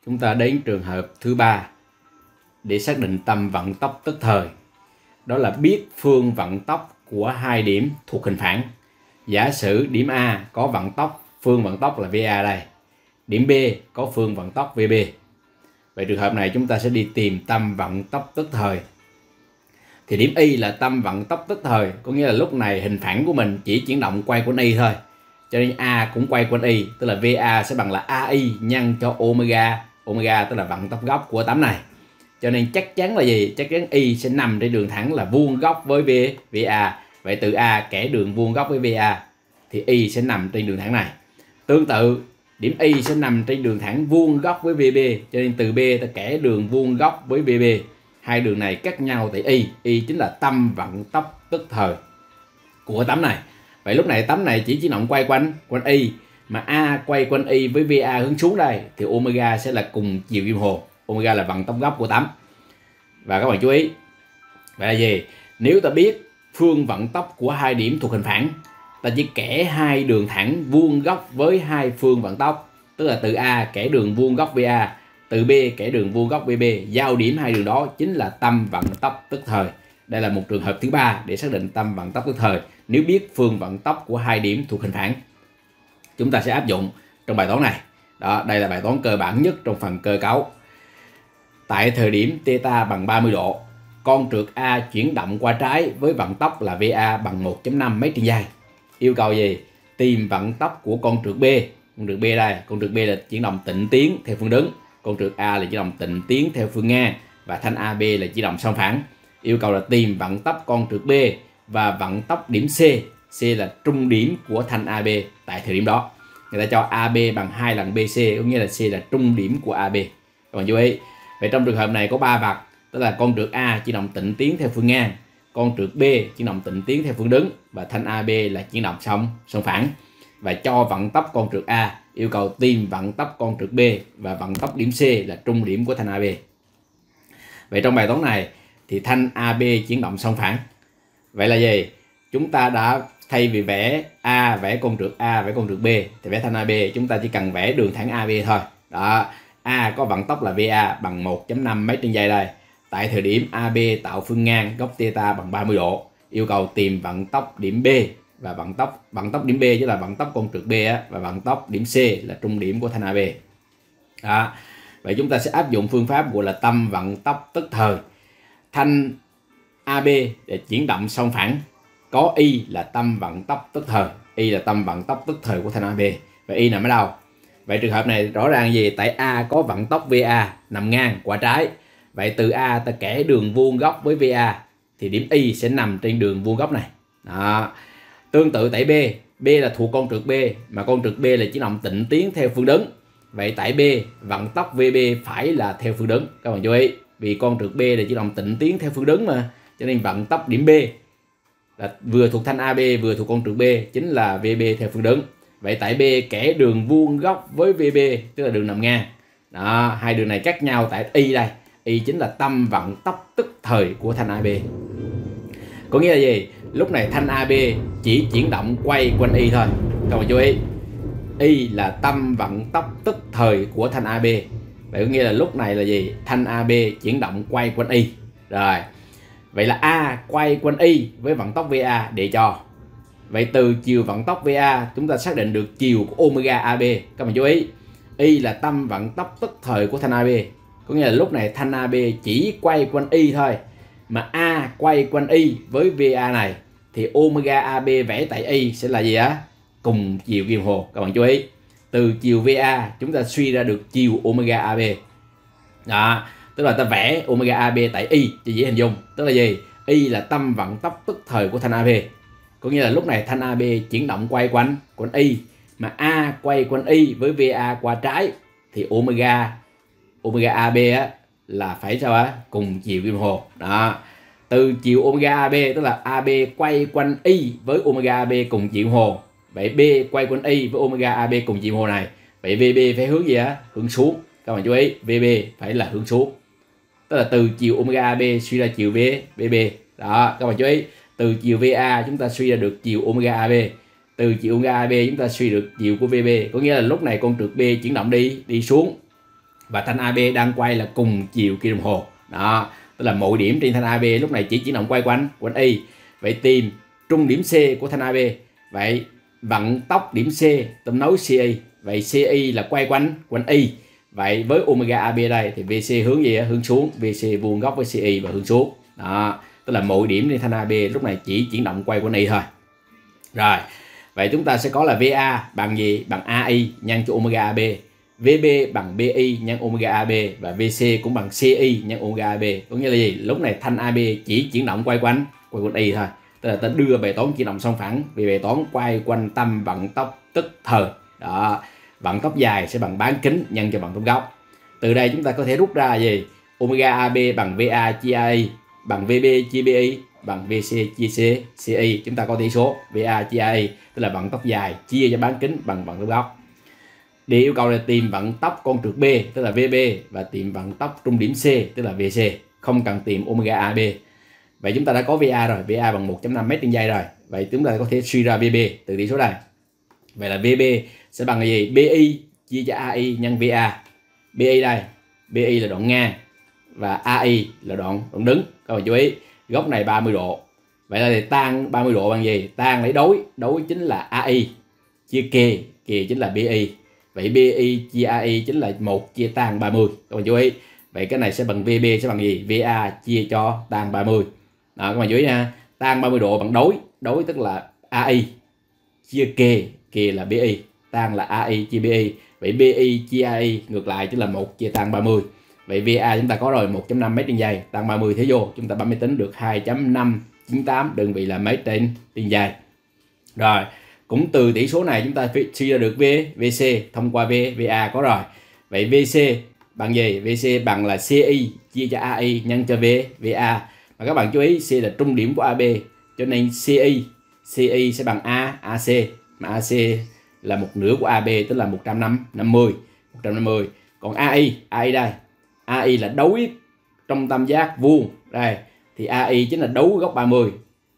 chúng ta đến trường hợp thứ ba để xác định tâm vận tốc tức thời. Đó là biết phương vận tốc của hai điểm thuộc hình phản. Giả sử điểm A có vận tốc, phương vận tốc là VA đây. Điểm B có phương vận tốc VB. Vậy trường hợp này chúng ta sẽ đi tìm tâm vận tốc tức thời. Thì điểm Y là tâm vận tốc tức thời, có nghĩa là lúc này hình phản của mình chỉ chuyển động quay quanh Y thôi. Cho nên A cũng quay quanh Y, tức là VA sẽ bằng là AI nhân cho omega. Omega tức là vận tốc góc của tấm này. Cho nên chắc chắn là gì? Chắc chắn Y sẽ nằm trên đường thẳng là vuông góc với VA. Vậy từ A kẻ đường vuông góc với VA thì Y sẽ nằm trên đường thẳng này. Tương tự, điểm Y sẽ nằm trên đường thẳng vuông góc với VB. Cho nên từ B ta kẻ đường vuông góc với VB. Hai đường này cắt nhau tại Y. Y chính là tâm vận tốc tức thời của tấm này. Vậy lúc này tấm này chỉ chuyển động quay quanh Y, mà A quay quanh Y với VA hướng xuống đây thì omega sẽ là cùng chiều kim hồ. Omega là vận tốc góc của tấm. Và các bạn chú ý, vậy là gì? Nếu ta biết phương vận tốc của hai điểm thuộc hình phản, ta chỉ kẻ hai đường thẳng vuông góc với hai phương vận tốc, tức là từ A kẻ đường vuông góc VA, từ B kẻ đường vuông góc VB, giao điểm hai đường đó chính là tâm vận tốc tức thời. Đây là một trường hợp thứ ba để xác định tâm vận tốc tức thời. Nếu biết phương vận tốc của hai điểm thuộc hình phản, chúng ta sẽ áp dụng trong bài toán này. Đó, đây là bài toán cơ bản nhất trong phần cơ cấu. Tại thời điểm theta bằng 30 độ, con trượt A chuyển động qua trái với vận tốc là VA bằng 1.5 m trên giây. Yêu cầu gì? Tìm vận tốc của con trượt B. Con trượt B đây, con trượt B là chuyển động tịnh tiến theo phương đứng, con trượt A là chuyển động tịnh tiến theo phương ngang, và thanh AB là chuyển động song phẳng. Yêu cầu là tìm vận tốc con trượt B và vận tốc điểm C. C là trung điểm của thanh AB tại thời điểm đó. Người ta cho AB bằng 2 lần BC, có nghĩa là C là trung điểm của AB. Các bạn chú ý. Vậy trong trường hợp này có 3 vật, tức là con trượt A chuyển động tịnh tiến theo phương ngang, con trượt B chuyển động tịnh tiến theo phương đứng, và thanh AB là chuyển động song phẳng. Và cho vận tốc con trượt A, yêu cầu tìm vận tốc con trượt B và vận tốc điểm C là trung điểm của thanh AB. Vậy trong bài toán này thì thanh AB chuyển động song phẳng. Vậy là gì? Chúng ta đã thay vì vẽ A, vẽ con trượt A, vẽ con trượt B thì vẽ thanh AB, chúng ta chỉ cần vẽ đường thẳng AB thôi. Đó, A có vận tốc là VA bằng 1.5 m trên giây đây. Tại thời điểm AB tạo phương ngang góc theta bằng 30 độ, yêu cầu tìm vận tốc điểm B và vận tốc điểm B chính là vận tốc con trượt B á, và vận tốc điểm C là trung điểm của thanh AB. Đó. Vậy chúng ta sẽ áp dụng phương pháp gọi là tâm vận tốc tức thời. Thanh AB để chuyển động song phẳng, có Y là tâm vận tốc tức thời. Y là tâm vận tốc tức thời của thanh AB. Vậy Y nằm ở đâu? Vậy trường hợp này rõ ràng gì? Tại A có vận tốc VA nằm ngang qua trái. Vậy từ A ta kẻ đường vuông góc với VA thì điểm Y sẽ nằm trên đường vuông góc này. Đó. Tương tự tại B, B là thuộc con trượt B, mà con trượt B là chuyển động tịnh tiến theo phương đứng. Vậy tại B, vận tốc VB phải là theo phương đứng. Các bạn chú ý, vì con trượt B là chuyển động tịnh tiến theo phương đứng mà, cho nên vận tốc điểm B là vừa thuộc thanh AB vừa thuộc con trượt B chính là VB theo phương đứng. Vậy tại B kẻ đường vuông góc với VB, tức là đường nằm ngang. Đó, hai đường này cắt nhau tại Y đây. Y chính là tâm vận tốc tức thời của thanh AB. Có nghĩa là gì? Lúc này thanh AB chỉ chuyển động quay quanh Y thôi. Các bạn chú ý, Y là tâm vận tốc tức thời của thanh AB. Vậy có nghĩa là lúc này là gì? Thanh AB chuyển động quay quanh Y. Rồi. Vậy là A quay quanh Y với vận tốc VA để cho. Vậy từ chiều vận tốc VA chúng ta xác định được chiều của omega AB. Các bạn chú ý, Y là tâm vận tốc tức thời của thanh AB. Có nghĩa là lúc này thanh AB chỉ quay quanh Y thôi, mà A quay quanh Y với VA này thì omega AB vẽ tại Y sẽ là gì á? Cùng chiều kim hồ. Các bạn chú ý, từ chiều VA chúng ta suy ra được chiều omega AB. Đó, tức là ta vẽ omega AB tại Y cho dễ hình dung. Tức là gì? Y là tâm vận tốc tức thời của thanh AB. Có nghĩa là lúc này thanh AB chuyển động quay quanh Y, mà A quay quanh Y với VA qua trái thì omega AB á, là phải sao á? Cùng chiều kim hồ. Đó. Từ chiều omega AB tức là AB quay quanh Y với omega AB cùng chiều hồ. Vậy B quay quanh Y với omega AB cùng chiều hồ này. Vậy VB phải hướng gì á? Hướng xuống. Các bạn chú ý, VB phải là hướng xuống. Tức là từ chiều omega AB suy ra chiều VB. Đó, các bạn chú ý, từ chiều VA chúng ta suy ra được chiều omega AB. Từ chiều omega AB chúng ta suy được chiều của VB. Có nghĩa là lúc này con trượt B chuyển động đi xuống. và thanh AB đang quay là cùng chiều kim đồng hồ. Đó, tức là mỗi điểm trên thanh AB lúc này chỉ chuyển động quay quanh Y. Vậy tìm trung điểm C của thanh AB. Vậy vận tốc điểm C tôm nối CI. Vậy CI là quay quanh Y. Vậy với omega AB đây thì VC hướng gì? Hướng xuống. VC vuông góc với CI và hướng xuống. Đó, tức là mỗi điểm trên thanh AB lúc này chỉ chuyển động quay quanh Y thôi. Rồi, vậy chúng ta sẽ có là VA bằng gì? Bằng AI nhân cho omega AB. VB bằng BI nhân omega AB và VC cũng bằng CI nhân omega AB. Có nghĩa là gì? Lúc này thanh AB chỉ chuyển động quay quanh Y thôi. Tức là ta đưa bài toán chuyển động song phẳng vì bài toán quay quanh tâm vận tốc tức thời. Đó, vận tốc dài sẽ bằng bán kính nhân cho vận tốc góc. Từ đây chúng ta có thể rút ra gì? Omega AB bằng VA chia AI bằng VB chia BI bằng VC chia CI. Chúng ta có tỷ số VA chia AI, tức là vận tốc dài chia cho bán kính bằng vận tốc góc. Để yêu cầu là tìm vận tốc con trượt B, tức là VB, và tìm vận tốc trung điểm C, tức là VC. Không cần tìm omega AB. Vậy chúng ta đã có VA rồi, VA bằng 1.5 m/giây rồi. Vậy chúng ta có thể suy ra VB từ tỷ số này. Vậy là VB sẽ bằng là gì? BI chia cho AI nhân VA. BI đây, BI là đoạn ngang và AI là đoạn đứng. Các bạn chú ý, góc này 30 độ. Vậy là tan 30 độ bằng gì? Tan lấy đối chính là AI chia kề chính là BI. Vậy BI chia AI chính là 1 chia tan 30. Các bạn chú ý. Vậy cái này sẽ bằng VB sẽ bằng gì? VA chia cho tan 30. Đó, các bạn chú ý nha. Tan 30 độ bằng đối tức là AI chia kề là BI, tan là AI chia BI. Vậy BI chia AI ngược lại chính là 1 chia tan 30. Vậy VA chúng ta có rồi 1.5 m/giây, tan 30 thế vô, chúng ta bấm máy tính được 2.598 đơn vị là m/giây. Rồi, cũng từ tỷ số này chúng ta suy ra được VC thông qua VA có rồi. Vậy VC bằng gì? VC bằng là CI chia cho AI nhân cho VA. Mà các bạn chú ý, C là trung điểm của AB, cho nên CI sẽ bằng AC, mà AC là một nửa của AB, tức là 150. Còn AI đây, AI là đối trong tam giác vuông đây, thì AI chính là đối góc 30.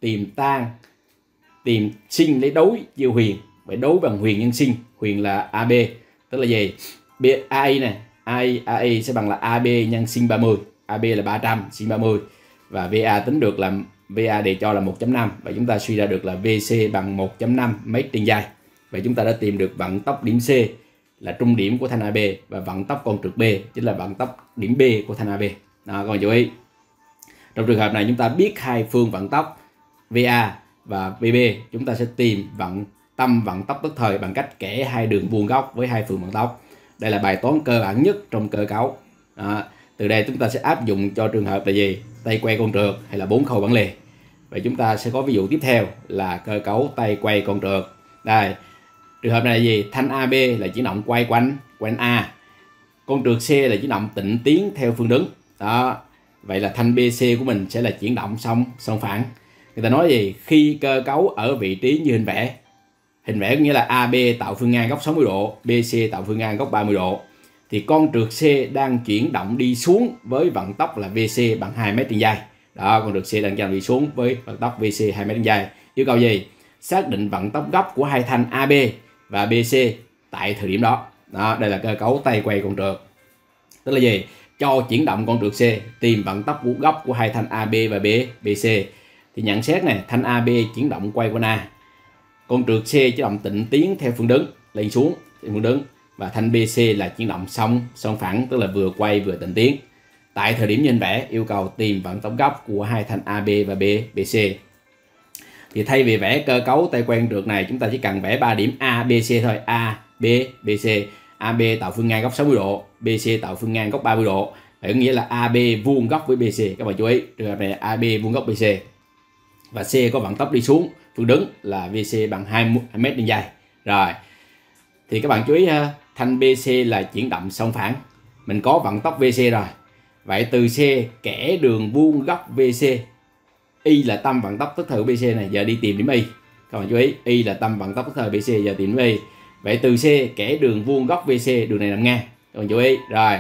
Tìm sin lấy đối chia huyền. Vậy đối bằng huyền nhân sin, huyền là AB, tức là gì? AI này, AI sẽ bằng là AB nhân sin 30. AB là 300, sin 30. Và VA tính được là VA đề cho là 1.5. Và chúng ta suy ra được là VC bằng 1.5 m/giây. Vậy chúng ta đã tìm được vận tốc điểm C là trung điểm của thanh AB và vận tốc con trượt B chính là vận tốc điểm B của thanh AB. Đó, các bạn chú ý. Trong trường hợp này chúng ta biết hai phương vận tốc VA và VB, chúng ta sẽ tìm tâm vận tốc tức thời bằng cách kẻ hai đường vuông góc với hai phương vận tốc. Đây là bài toán cơ bản nhất trong cơ cấu. Đó. Từ đây chúng ta sẽ áp dụng cho trường hợp là gì? Tay quay con trượt hay là 4 khâu bản lề. Vậy chúng ta sẽ có ví dụ tiếp theo là cơ cấu tay quay con trượt. Đây, trường hợp này là gì? Thanh AB là chuyển động quay quanh A. Con trượt C là chuyển động tịnh tiến theo phương đứng. Đó. Vậy là thanh BC của mình sẽ là chuyển động song phẳng. Người ta nói gì? Khi cơ cấu ở vị trí như hình vẽ có nghĩa là AB tạo phương ngang góc 60 độ, BC tạo phương ngang góc 30 độ, thì con trượt C đang chuyển động đi xuống với vận tốc là VC bằng 2 m/giây. Đó, con trượt C đang chuyển động đi xuống với vận tốc VC 2 m/giây. Yêu cầu gì? Xác định vận tốc góc của hai thanh AB và BC tại thời điểm đó. Đó, đây là cơ cấu tay quay con trượt. Tức là gì? Cho chuyển động con trượt C, tìm vận tốc góc của hai thanh AB và BC. Thì nhận xét này, thanh AB chuyển động quay quanh A. Con trượt C chuyển động tịnh tiến theo phương đứng, lên xuống theo phương đứng, và thanh BC là chuyển động song phẳng, tức là vừa quay vừa tịnh tiến. Tại thời điểm nhìn vẽ, yêu cầu tìm vận tốc góc của hai thanh AB và BC. Thì thay vì vẽ cơ cấu tay quay trượt này, chúng ta chỉ cần vẽ 3 điểm A, BC thôi. A, B, BC. AB tạo phương ngang góc 60 độ, BC tạo phương ngang góc 30 độ. Vậy nghĩa là AB vuông góc với BC. Các bạn chú ý, trường hợp này AB vuông góc BC. Và C có vận tốc đi xuống phương đứng là VC bằng 2 m/giây. Rồi. Thì các bạn chú ý ha, thanh BC là chuyển động song phẳng. Mình có vận tốc VC rồi. Vậy từ C kẻ đường vuông góc VC. Y là tâm vận tốc tức thời của BC này, giờ đi tìm điểm Y. Các bạn chú ý, Y là tâm vận tốc tức thời BC, giờ tìm điểm Y. Vậy từ C kẻ đường vuông góc VC, đường này nằm ngang. Các bạn chú ý. Rồi.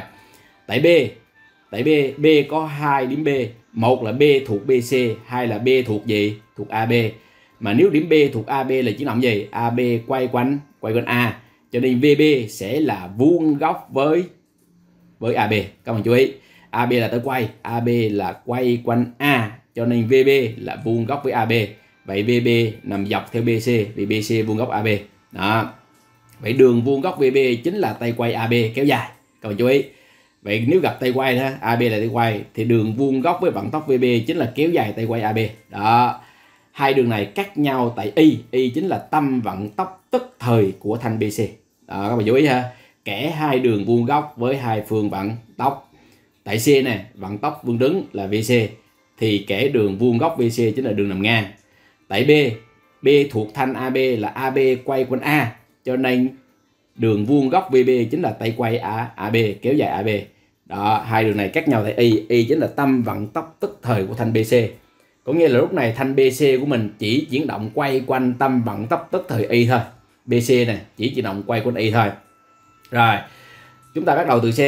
Tại B có 2 điểm B, một là B thuộc BC, hai là B thuộc gì? Thuộc AB. Mà nếu điểm B thuộc AB là chuyển động gì? AB quay quanh A, cho nên VB sẽ là vuông góc với với AB. Các bạn chú ý, AB là tới quay, AB là quay quanh A, cho nên VB là vuông góc với AB. Vậy VB nằm dọc theo BC, vì BC vuông góc AB. Đó. Vậy đường vuông góc VB chính là tay quay AB kéo dài. Các bạn chú ý. Vậy nếu gặp tay quay đó, AB là tay quay, thì đường vuông góc với vận tốc VB chính là kéo dài tay quay AB. Đó. Hai đường này cắt nhau tại Y chính là tâm vận tốc tức thời của thanh BC. Đó, các bạn chú ý ha. Kẻ hai đường vuông góc với hai phương vận tốc. Tại C này, vận tốc vuông đứng là VC, thì kẻ đường vuông góc VC chính là đường nằm ngang. Tại B thuộc thanh AB là AB quay quanh A, cho nên đường vuông góc VB chính là tay quay AB kéo dài AB. Đó, hai đường này cắt nhau tại Y chính là tâm vận tốc tức thời của thanh BC. Có nghĩa là lúc này thanh BC của mình chỉ chuyển động quay quanh tâm vận tốc tức thời Y thôi. BC này chỉ chuyển động quay quanh Y thôi. Rồi, chúng ta bắt đầu từ C.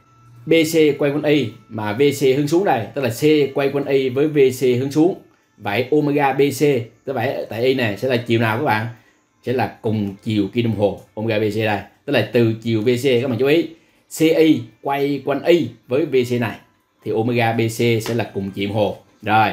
BC quay quanh Y mà VC hướng xuống đây, tức là C quay quanh Y với VC hướng xuống. Vậy omega BC, tức là tại Y này sẽ là chiều nào các bạn? Sẽ là cùng chiều kim đồng hồ omega BC đây. Tức là từ chiều VC, các bạn chú ý, CI quay quanh Y với VC này thì omega BC sẽ là cùng chiều đồng hồ. Rồi,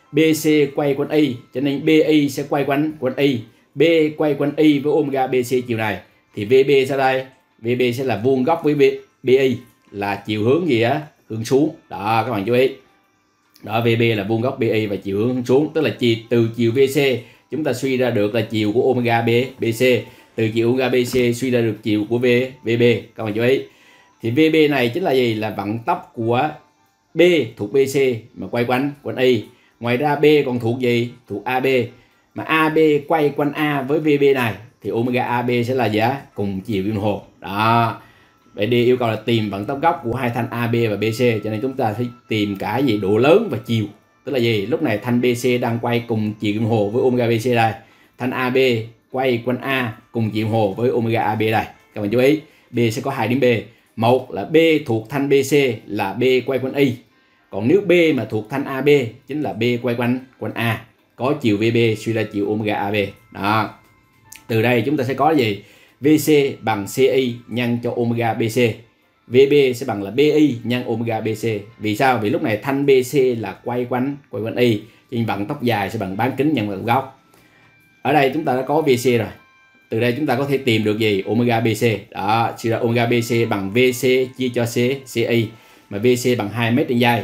BC quay quanh Y, cho nên BI sẽ quay quanh Y. B quay quanh Y với omega BC chiều này thì VB sau đây, VB sẽ là vuông góc với BI là chiều hướng gì á? Hướng xuống. Đó, các bạn chú ý. Đó, VB là vuông góc BI và chiều hướng xuống, tức là từ chiều VC chúng ta suy ra được là chiều của omega BC, từ chiều omega BC suy ra được chiều của VB. Các bạn chú ý. Thì VB này chính là gì? Là vận tốc của B thuộc BC mà quay quanh Y. Ngoài ra B còn thuộc gì? Thuộc AB. Mà AB quay quanh A với VB này thì omega AB sẽ là gì á? Cùng chiều kim đồng hồ. Đó. Vậy đi yêu cầu là tìm vận tốc góc của hai thanh AB và BC, cho nên chúng ta phải tìm cả gì? Độ lớn và chiều. Tức là gì? Lúc này thanh BC đang quay cùng chiều kim đồng hồ với omega BC đây. Thanh AB quay quanh A cùng chiều kim đồng hồ với omega AB đây. Các bạn chú ý, B sẽ có hai điểm B. Một là B thuộc thanh BC là B quay quanh Y. Còn nếu B mà thuộc thanh AB chính là B quay quanh A, có chiều VB suy ra chiều omega AB. Đó. Từ đây chúng ta sẽ có gì? VC bằng CI nhân cho omega BC. VB sẽ bằng là BI nhân omega BC. Vì sao? Vì lúc này thanh BC là quay quanh Y, cho nên vận tốc dài sẽ bằng bán kính nhân vận góc. Ở đây chúng ta đã có VC rồi. Từ đây chúng ta có thể tìm được gì? Omega BC. Đó, suy ra omega BC bằng VC chia cho CI, mà VC bằng 2 mét trên giây.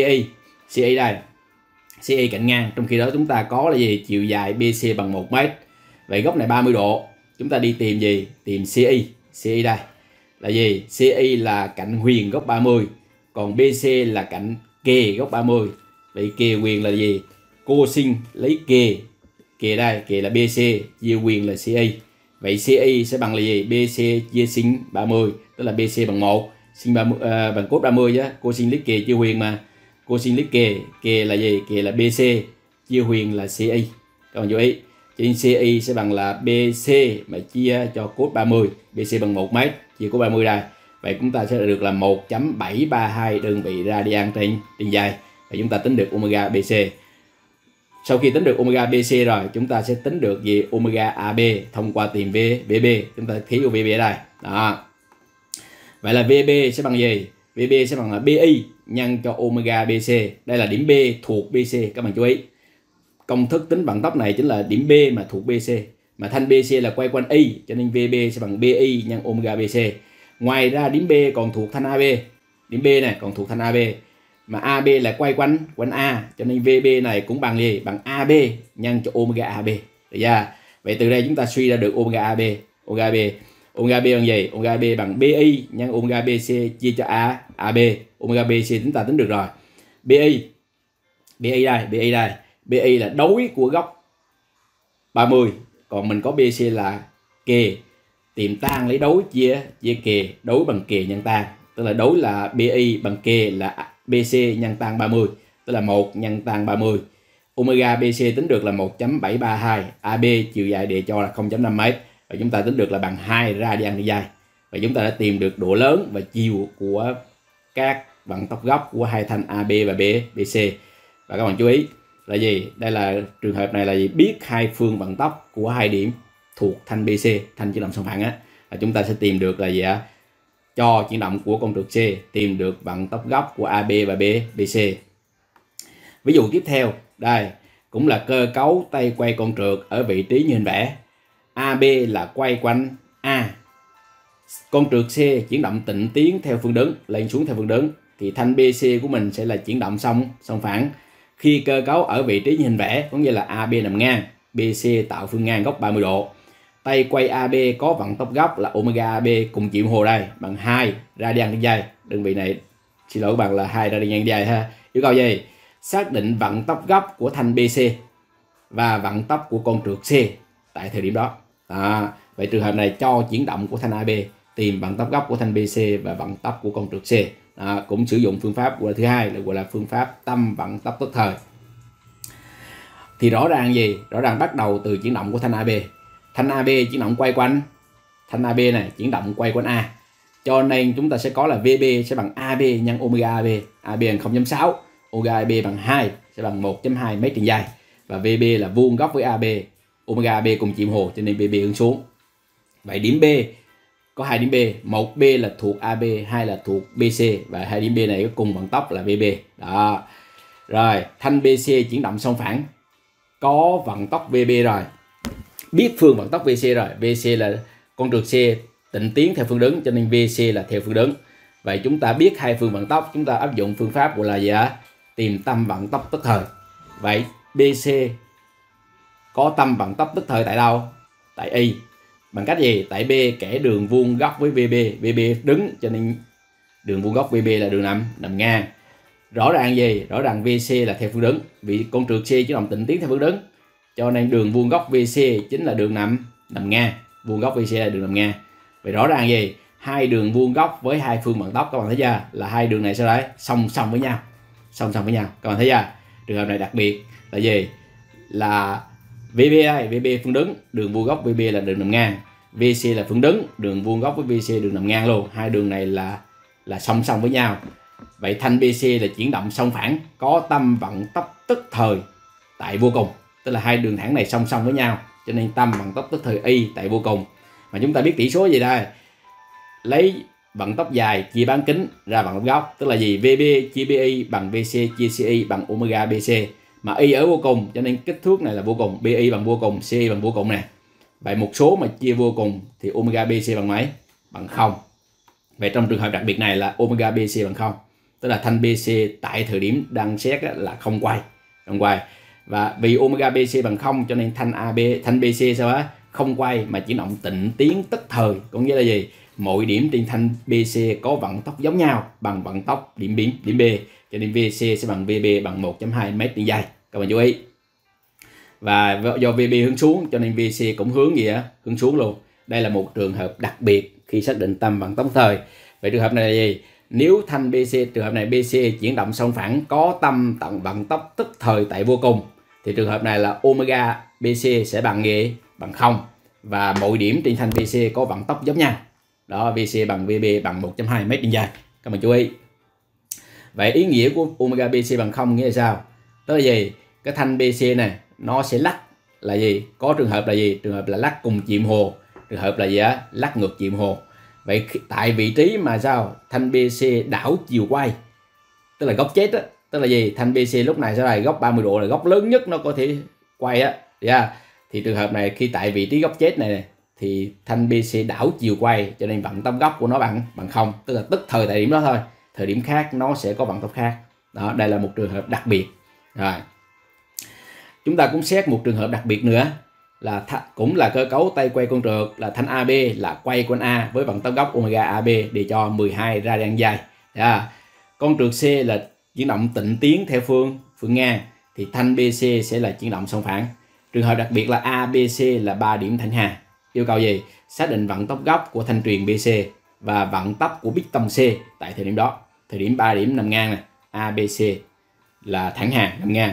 CI đây. CI cạnh ngang, trong khi đó chúng ta có là gì? Chiều dài BC bằng 1 mét. Vậy góc này 30 độ. Chúng ta đi tìm gì? Tìm CI đây. Là gì? CI là cạnh huyền góc 30, còn BC là cạnh kề góc 30. Vậy kề huyền là gì? Cosin lấy kề đây, kề là BC chia huyền là CI. Vậy CI sẽ bằng là gì? BC chia sin 30, tức là BC bằng 1, sin 30 bằng cos 30 chứ. Cosin lấy kề chia huyền mà. Cosin lấy kề là gì? Kề là BC chia huyền là CI. Các bạn chú ý. Cho nên CI sẽ bằng là BC mà chia cho cos 30, BC bằng 1 mét chia cos 30 đây. Vậy chúng ta sẽ được là 1.732 đơn vị radian trên giây. Và chúng ta tính được omega BC. Sau khi tính được omega BC rồi, chúng ta sẽ tính được gì? Omega AB thông qua tìm VB. Chúng ta ký vào VB ở đây. Đó. Vậy là VB sẽ bằng gì? VB sẽ bằng là BI nhân cho omega BC. Đây là điểm B thuộc BC, các bạn chú ý. Công thức tính vận tốc này chính là điểm B mà thuộc BC. Mà thanh BC là quay quanh Y, cho nên VB sẽ bằng BI nhân omega BC. Ngoài ra điểm B còn thuộc thanh AB. Điểm B này còn thuộc thanh AB. Mà AB là quay quanh A, cho nên VB này cũng bằng gì? Bằng AB nhân cho omega AB. Được chưa? Vậy từ đây chúng ta suy ra được omega AB. Omega B bằng gì? Omega B bằng BI nhân omega BC chia cho AB. Omega BC chúng ta tính được rồi. BI đây. BI là đối của góc 30, còn mình có BC là kề. Tìm tan lấy đối chia kề, đối bằng kề nhân tan. Tức là đối là BI bằng kề là BC nhân tan 30, tức là 1 nhân tan 30. Omega BC tính được là 1.732, AB chiều dài để cho là 0.5 m. Và chúng ta tính được là bằng 2 radian trên giây. Và chúng ta đã tìm được độ lớn và chiều của các vận tốc góc của hai thanh AB và BC. Và các bạn chú ý là gì? Đây là trường hợp này là gì? Biết hai phương vận tốc của hai điểm thuộc thanh BC, thanh chuyển động song phẳng á, là chúng ta sẽ tìm được là gì ạ? cho chuyển động của con trượt C tìm được vận tốc gốc của AB và BC. Ví dụ tiếp theo, đây cũng là cơ cấu tay quay con trượt ở vị trí như hình vẽ. AB là quay quanh A. Con trượt C chuyển động tịnh tiến theo phương đứng, lên xuống theo phương đứng, thì thanh BC của mình sẽ là chuyển động song phẳng. Khi cơ cấu ở vị trí như hình vẽ, có nghĩa là AB nằm ngang, BC tạo phương ngang góc 30 độ. Tay quay AB có vận tốc gốc là omega AB cùng chiều hồ đây bằng 2 radian trên giây. Đơn vị này xin lỗi các bạn là 2 radian trên giây ha. Yêu cầu gì? Xác định vận tốc gốc của thanh BC và vận tốc của con trượt C tại thời điểm đó. Vậy trường hợp này cho chuyển động của thanh AB, tìm vận tốc gốc của thanh BC và vận tốc của con trượt C. Cũng sử dụng phương pháp gọi là thứ hai là gọi là phương pháp tâm vận tốc tức thời. Thì rõ ràng gì? Rõ ràng bắt đầu từ chuyển động của thanh AB. Thanh AB chuyển động quay quanh thanh AB này chuyển động quay quanh A. Cho nên chúng ta sẽ có là VB sẽ bằng AB nhân omega AB. AB bằng 0.6, omega AB bằng 2 sẽ bằng 1.2 m trên giây. Và VB là vuông góc với AB, omega AB cùng chiều hồ cho nên VB hướng xuống. Vậy điểm B có 2 điểm B, một B là thuộc AB, 2 là thuộc BC và 2 điểm B này có cùng vận tốc là VB. Đó. Rồi, thanh BC chuyển động song phẳng có vận tốc VB rồi. Biết phương vận tốc VC rồi. VC là con trượt C tịnh tiến theo phương đứng cho nên VC là theo phương đứng. Vậy chúng ta biết hai phương vận tốc, chúng ta áp dụng phương pháp gọi là gì ạ? Tìm tâm vận tốc tức thời. Vậy BC có tâm vận tốc tức thời tại đâu? Tại Y. Bằng cách gì? Tại B kẻ đường vuông góc với VB. VB đứng cho nên đường vuông góc VB là đường nằm ngang. Rõ ràng gì? Rõ ràng VC là theo phương đứng. Vì con trượt C chuyển động tịnh tiến theo phương đứng. Cho nên đường vuông góc VC chính là đường nằm ngang. Vuông góc VC là đường nằm ngang. Vậy rõ ràng gì? Hai đường vuông góc với hai phương vận tốc các bạn thấy chưa? Là hai đường này sao đấy? Song song với nhau. Song song với nhau. Các bạn thấy chưa? Trường hợp này đặc biệt là gì? Là VB đây, VB phương đứng, đường vuông góc VB là đường nằm ngang. VC là phương đứng, đường vuông góc với VC đường nằm ngang luôn. Hai đường này là song song với nhau. Vậy thanh BC là chuyển động song phẳng, có tâm vận tốc tức thời tại vô cùng. Tức là hai đường thẳng này song song với nhau, cho nên tâm vận tốc tức thời Y tại vô cùng. Mà chúng ta biết tỷ số gì đây? Lấy vận tốc dài chia bán kính ra vận tốc góc, tức là gì? VB chia BI bằng VC chia CI bằng omega BC. Mà Y ở vô cùng cho nên kích thước này là vô cùng, BI bằng vô cùng, CI bằng vô cùng nè. Vậy một số mà chia vô cùng thì omega BC bằng mấy? Bằng 0. Vậy trong trường hợp đặc biệt này là omega BC bằng 0. Tức là thanh BC tại thời điểm đang xét là không quay. Và vì omega BC bằng 0 cho nên thanh BC sao á? Không quay mà chuyển động tịnh tiến tức thời. Có nghĩa là gì? Mọi điểm trên thanh BC có vận tốc giống nhau bằng vận tốc điểm B. Cho nên VC sẽ bằng VB bằng 1.2 m trên giây. Các bạn chú ý. Và do VB hướng xuống cho nên VC cũng hướng gì á? Hướng xuống luôn. Đây là một trường hợp đặc biệt khi xác định tâm vận tốc thời. Vậy trường hợp này là gì? Nếu thanh BC, trường hợp này BC chuyển động song phẳng có tâm vận tốc tức thời tại vô cùng thì trường hợp này là omega BC sẽ bằng gì? Bằng 0. Và mọi điểm trên thanh BC có vận tốc giống nhau. Đó, VC bằng VB bằng 1.2 m trên giây. Các bạn chú ý. Vậy ý nghĩa của omega BC bằng 0 nghĩa là sao? Tức là gì? Cái thanh BC này nó sẽ lắc là gì? Có trường hợp là gì? Trường hợp là lắc cùng chiều hồ. Trường hợp là gì á? Lắc ngược chiều hồ. Vậy tại vị trí mà sao? Thanh BC đảo chiều quay. Tức là góc chết á. Tức là gì? Thanh BC lúc này sẽ là góc 30 độ là góc lớn nhất nó có thể quay á. Yeah. Thì trường hợp này khi tại vị trí góc chết này thì thanh BC đảo chiều quay cho nên vận tốc góc của nó bằng 0. Tức là tức thời tại điểm đó thôi. Thời điểm khác nó sẽ có vận tốc khác. Đó, đây là một trường hợp đặc biệt. Rồi. Chúng ta cũng xét một trường hợp đặc biệt nữa là cũng là cơ cấu tay quay con trượt là thanh AB là quay quanh A với vận tốc góc omega AB để cho 12 radian giây. Con trượt C là chuyển động tịnh tiến theo phương ngang thì thanh BC sẽ là chuyển động song phẳng. Trường hợp đặc biệt là ABC là 3 điểm thẳng hàng. Yêu cầu gì? Xác định vận tốc góc của thanh truyền BC và vận tốc của piston C tại thời điểm đó. Thời điểm 3 điểm nằm ngang này, ABC là thẳng hàng nằm ngang.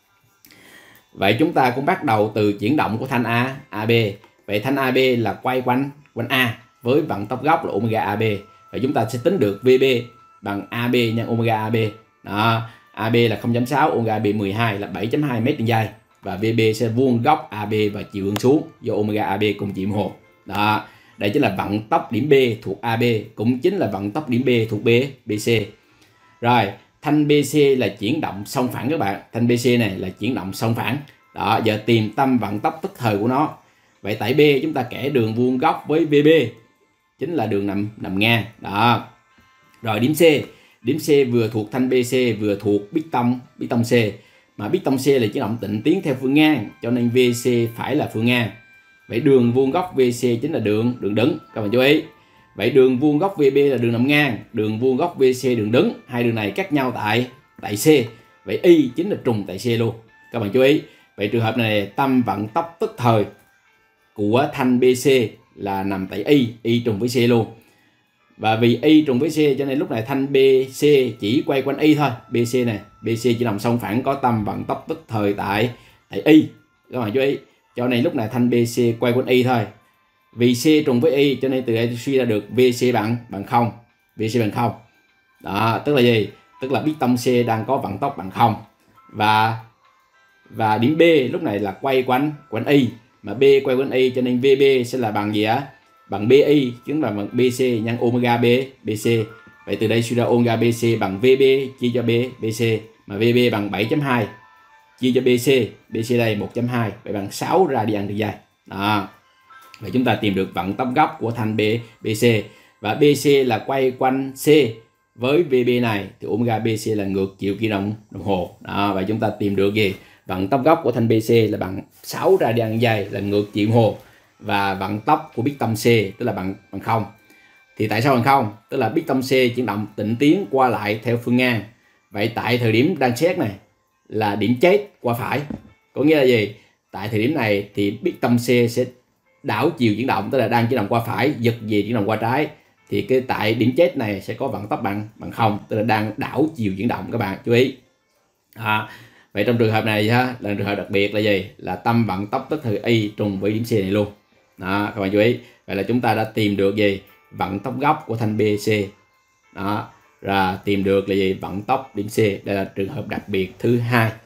Vậy chúng ta cũng bắt đầu từ chuyển động của thanh AB. Vậy thanh AB là quay quanh A với vận tốc góc là omega AB. Vậy chúng ta sẽ tính được VB bằng AB nhân omega AB. Đó, AB là 0.6, omega AB 12 là 7.2 m trên giây. Và VB sẽ vuông góc AB và chiều hướng xuống do omega AB cùng chiều hồ. Đó, Đây chính là vận tốc điểm B thuộc AB, cũng chính là vận tốc điểm B thuộc BC. Rồi, thanh BC là chuyển động song phẳng các bạn. Thanh BC này là chuyển động song phẳng. Đó, giờ tìm tâm vận tốc tức thời của nó. Vậy tại B chúng ta kẻ đường vuông góc với VB, chính là đường nằm ngang. Đó. Rồi điểm C. Điểm C vừa thuộc thanh BC vừa thuộc bít tông C. Mà bít tông C là chuyển động tịnh tiến theo phương ngang, cho nên VC phải là phương ngang. Vậy đường vuông góc VC chính là đường đứng. Các bạn chú ý. Vậy đường vuông góc VB là đường nằm ngang, đường vuông góc VC đường đứng. Hai đường này cắt nhau tại C. Vậy Y chính là trùng tại C luôn. Các bạn chú ý. Vậy trường hợp này tâm vận tốc tức thời của thanh BC là nằm tại Y trùng với C luôn. Và vì Y trùng với C cho nên lúc này thanh BC chỉ quay quanh Y thôi. BC này, BC chỉ nằm song phẳng có tâm vận tốc tức thời tại Y. Các bạn chú ý. Cho nên lúc này thanh BC quay quanh Y thôi. Vì C trùng với Y cho nên từ đây suy ra được VC bằng 0. VC bằng 0. Đó, tức là gì? Tức là bít tông C đang có vận tốc bằng 0. Và điểm B lúc này là quay quanh Y, mà B quay quanh Y cho nên VB sẽ là bằng gì á? Bằng BI, chính là bằng BC nhân omega BC. Vậy từ đây suy ra omega BC bằng VB chia cho BC, mà VB bằng 7.2 chia cho BC đây 1.2, vậy bằng 6 radian trên giây. Đó. Vậy chúng ta tìm được vận tốc góc của thanh BC, và BC là quay quanh C với VB này thì omega BC là ngược chiều kim đồng hồ. Đó, vậy chúng ta tìm được gì? Vận tốc góc của thanh BC là bằng 6 radian giây, là ngược chiều đồng hồ, và vận tốc của bít tông C tức là bằng 0. Thì tại sao bằng 0? Tức là bít tông C chuyển động tịnh tiến qua lại theo phương ngang. Vậy tại thời điểm đang xét này là điểm chết qua phải. Có nghĩa là gì? Tại thời điểm này thì bít tông C sẽ đảo chiều chuyển động, tức là đang chuyển động qua phải, giật về chuyển động qua trái. Thì cái tại điểm chết này sẽ có vận tốc bằng 0, tức là đang đảo chiều chuyển động, các bạn chú ý. Vậy trong trường hợp này là trường hợp đặc biệt là gì? Là tâm vận tốc tức thời Y trùng với điểm C này luôn. Đó, các bạn chú ý. Vậy là chúng ta đã tìm được gì? Vận tốc góc của thanh BC. Đó, và tìm được là gì? Vận tốc điểm C. Đây là trường hợp đặc biệt thứ 2.